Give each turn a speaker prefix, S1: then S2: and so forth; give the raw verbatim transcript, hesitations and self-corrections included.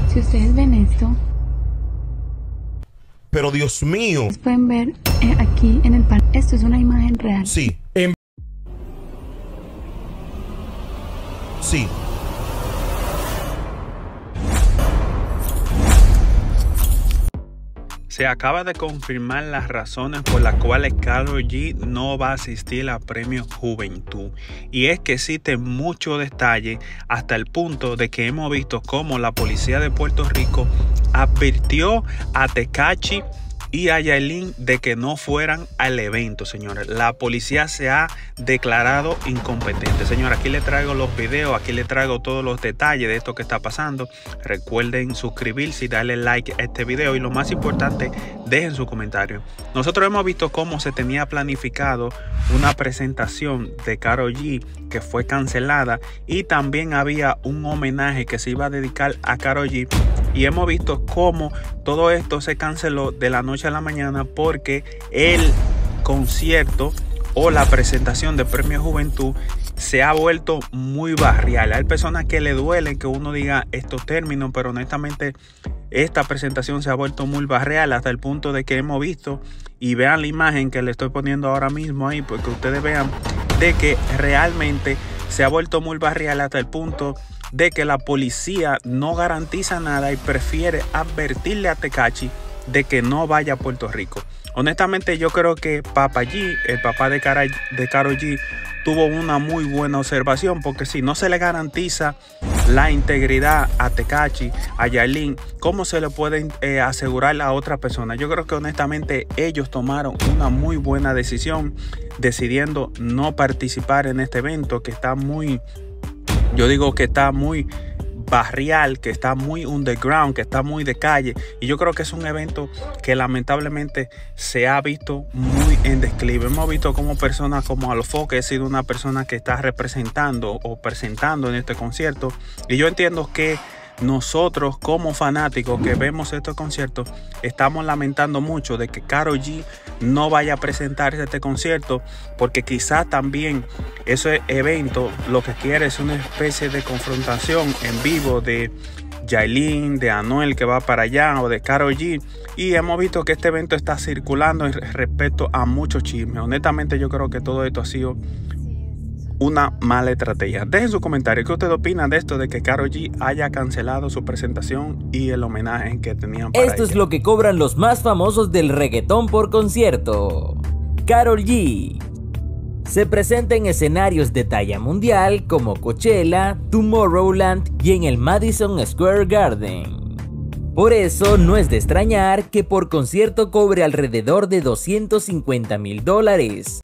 S1: Si ustedes ven esto,
S2: pero Dios mío.
S1: ustedes pueden ver eh, aquí en el panel. Esto es una imagen real.
S2: Sí. En... Sí.
S3: Se acaba de confirmar las razones por las cuales Karol G no va a asistir a Premio Juventud. Y es que existen muchos detalles hasta el punto de que hemos visto cómo la policía de Puerto Rico advirtió a Tekashi y a Yailin de que no fueran al evento, señores. La policía se ha declarado incompetente. Señores, aquí les traigo los videos, aquí les traigo todos los detalles de esto que está pasando. Recuerden suscribirse y darle like a este video. Y lo más importante, dejen su comentario. Nosotros hemos visto cómo se tenía planificado una presentación de Karol G que fue cancelada. Y también había un homenaje que se iba a dedicar a Karol G. Y hemos visto cómo todo esto se canceló de la noche a la mañana porque el concierto o la presentación de Premio Juventud se ha vuelto muy barrial. Hay personas que le duelen que uno diga estos términos, pero honestamente esta presentación se ha vuelto muy barrial hasta el punto de que hemos visto, y vean la imagen que le estoy poniendo ahora mismo ahí, porque ustedes vean de que realmente se ha vuelto muy barrial hasta el punto de que la policía no garantiza nada y prefiere advertirle a Tekashi de que no vaya a Puerto Rico. Honestamente, yo creo que Papa G, el papá de Karol de Karol G, tuvo una muy buena observación, porque si no se le garantiza la integridad a Tekashi, a Yailin, ¿cómo se le puede eh, asegurar a otra persona? Yo creo que honestamente ellos tomaron una muy buena decisión decidiendo no participar en este evento que está muy... Yo digo que está muy barrial, que está muy underground, que está muy de calle. Y yo creo que es un evento que lamentablemente se ha visto muy en declive. Hemos visto como personas como Alfo, que ha sido una persona que está representando o presentando en este concierto. Y yo entiendo que nosotros como fanáticos que vemos estos conciertos estamos lamentando mucho de que Karol G no vaya a presentarse a este concierto, porque quizás también ese evento lo que quiere es una especie de confrontación en vivo de Yailin, de Anuel que va para allá, o de Karol G, y hemos visto que este evento está circulando respecto a muchos chismes. Honestamente, yo creo que todo esto ha sido una mala estrategia. Dejen su comentario. ¿Qué usted opina de esto de que Karol G haya cancelado su presentación y el homenaje que tenían para
S4: Esto
S3: ella?
S4: Es lo que cobran los más famosos del reggaetón por concierto. Karol G se presenta en escenarios de talla mundial como Coachella, Tomorrowland y en el Madison Square Garden. Por eso no es de extrañar que por concierto cobre alrededor de doscientos cincuenta mil dólares.